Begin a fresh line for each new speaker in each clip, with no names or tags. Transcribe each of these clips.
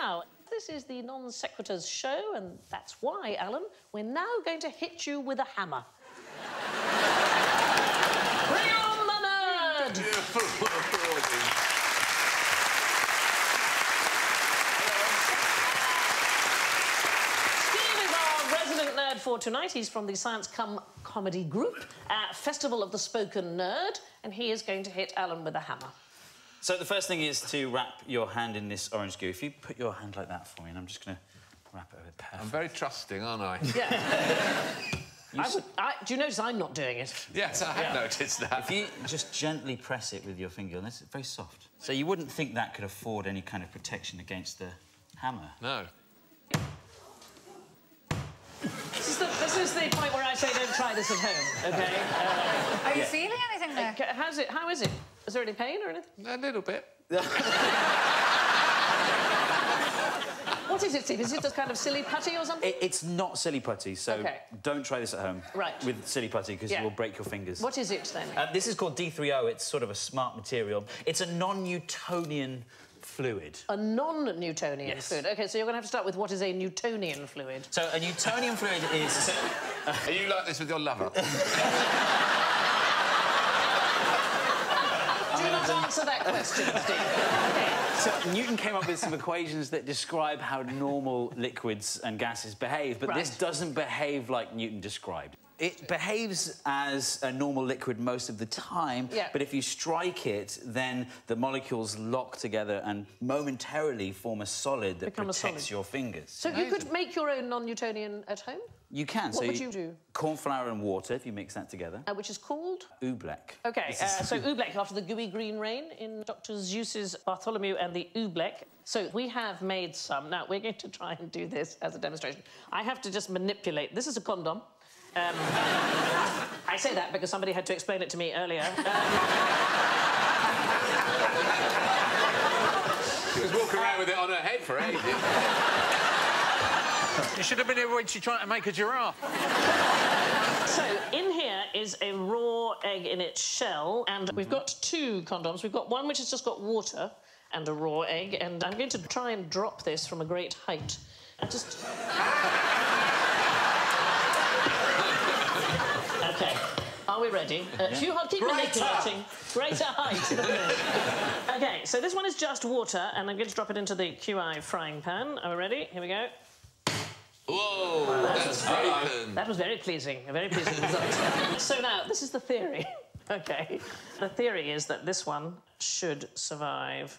Now, this is the Non-Sequitors show, and that's why, Alan, we're now going to hit you with a hammer. Bring on the nerd! Steve is our resident nerd for tonight. He's from the Science Cum Comedy Group at Festival of the Spoken Nerd, and he is going to hit Alan with a hammer.
So the first thing is to wrap your hand in this orange goo. If you put your hand like that for me, and I'm just going to wrap it with perfect.
I'm very trusting, aren't I?
Yeah. Do you notice I'm not doing it?
Yes, I have noticed that.
If you just gently press it with your finger, and it's very soft. So you wouldn't think that could afford any kind of protection against the hammer.
No.
This is the point where I say don't try this at home, OK?
Are you feeling anything there?
How is it? Is there any pain or anything?
A little bit.
What is it, Steve? Is it just kind of silly putty or something?
It's not silly putty, so don't try this at home with silly putty, because you will break your fingers.
What is it, then?
This is called D3O. It's sort of a smart material. It's a non-Newtonian fluid.
A non-Newtonian fluid. OK, so you're going to have to start with what is a Newtonian fluid.
So a Newtonian fluid is...
Are you like this with your lover?
Do not answer that question, Steve. OK.
So Newton came up with some equations that describe how normal liquids and gases behave, but this doesn't behave like Newton described. It behaves as a normal liquid most of the time, but if you strike it, then the molecules lock together and momentarily form a solid that protects your fingers.
So you could make your own non-Newtonian at home?
You can.
What would you do?
Corn flour and water, if you mix that together.
Which is called?
Oobleck.
OK, so Oobleck, after the gooey green rain in Dr. Seuss's Bartholomew and the Oobleck. So we have made some. Now, we're going to try and do this as a demonstration. I have to just manipulate. This is a condom. I say that because somebody had to explain it to me earlier.
She was walking around with it on her head for ages. You should have been here when she tried to make a giraffe.
So, in here is a raw egg in its shell, and we've got two condoms. We've got one which has just got water and a raw egg, and I'm going to try and drop this from a great height. And just... OK. Are we ready? Too hard, keep manipulating. Greater height. OK, so this one is just water, and I'm going to drop it into the QI frying pan. Are we ready? Here we go.
Whoa,
that was very pleasing, a very pleasing result. So now, this is the theory, OK? The theory is that this one should survive.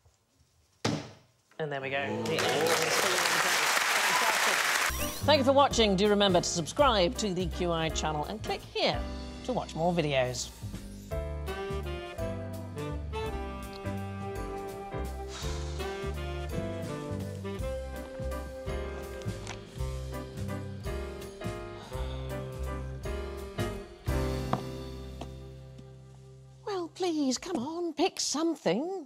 And there we go. The egg is fully fantastic. Thank you for watching. Do remember to subscribe to the QI channel and click here to watch more videos. Please, come on, pick something.